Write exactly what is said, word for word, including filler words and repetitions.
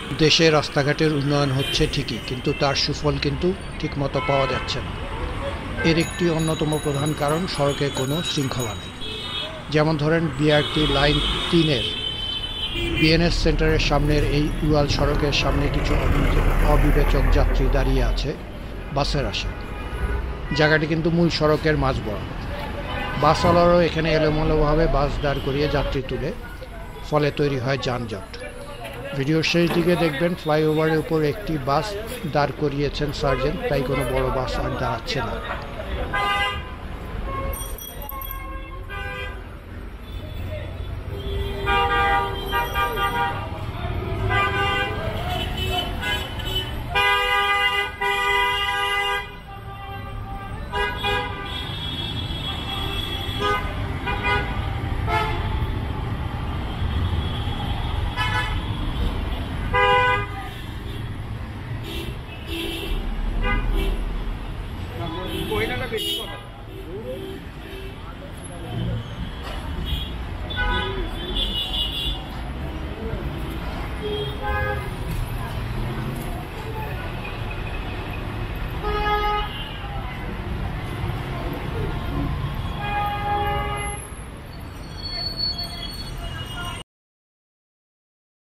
দেশে রাস্তাঘাটের উন্নয়ন হচ্ছে ঠিকই, কিন্তু তার সুফল কিন্তু ঠিকমতো পাওয়া যাচ্ছে না। এর একটি অন্যতম প্রধান কারণ সড়কে কোনো শৃঙ্খলা নেই। যেমন ধরেন বিআরটি লাইন তিনের বিএনএস সেন্টারের সামনের এই উড়াল সড়কের সামনে কিছু অবিবেচক যাত্রী দাঁড়িয়ে আছে বাসের আসে। জায়গাটি কিন্তু মূল সড়কের মাঝ বরাবর। বাসওয়ালারাও এখানে এলোমেলোভাবে বাস দাঁড় করিয়ে যাত্রী তুলে, ফলে তৈরি হয় যানজট। ভিডিওর শেষ দিকে দেখবেন ফ্লাইওভারের উপর একটি বাস দাঁড় করিয়েছেন সার্জেন্ট, তাই কোনো বড় বাস আর দাঁড়াচ্ছে না। কইনাটা বেশি কথা